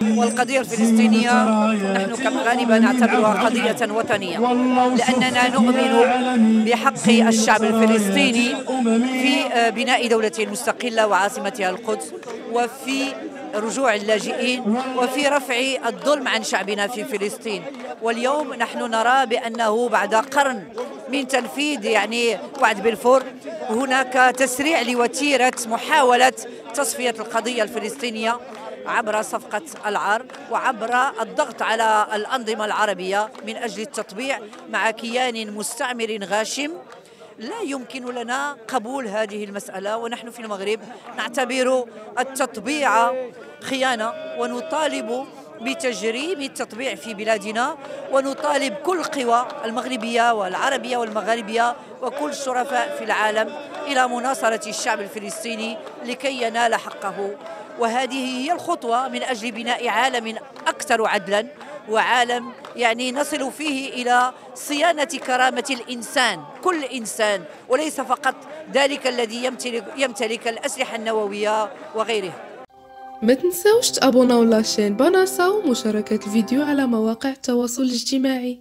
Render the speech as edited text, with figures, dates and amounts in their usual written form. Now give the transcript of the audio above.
والقضية الفلسطينية نحن كمغاربة نعتبرها قضية وطنية، لأننا نؤمن بحق الشعب الفلسطيني في بناء دولته المستقلة وعاصمتها القدس، وفي رجوع اللاجئين، وفي رفع الظلم عن شعبنا في فلسطين. واليوم نحن نرى بأنه بعد قرن من تنفيذ وعد بلفور هناك تسريع لوتيرة محاولة تصفية القضية الفلسطينية عبر صفقة العار وعبر الضغط على الأنظمة العربية من أجل التطبيع مع كيان مستعمر غاشم. لا يمكن لنا قبول هذه المسألة، ونحن في المغرب نعتبر التطبيع خيانة، ونطالب بتجريم التطبيع في بلادنا، ونطالب كل القوى المغربية والعربية والمغاربية وكل الشرفاء في العالم إلى مناصرة الشعب الفلسطيني لكي ينال حقه. وهذه هي الخطوة من أجل بناء عالم أكثر عدلا، وعالم نصل فيه إلى صيانة كرامة الإنسان، كل إنسان، وليس فقط ذلك الذي يمتلك الأسلحة النووية وغيرها. ما تنساوش تابوناو لاشين بناصة ومشاركة الفيديو على مواقع التواصل الاجتماعي.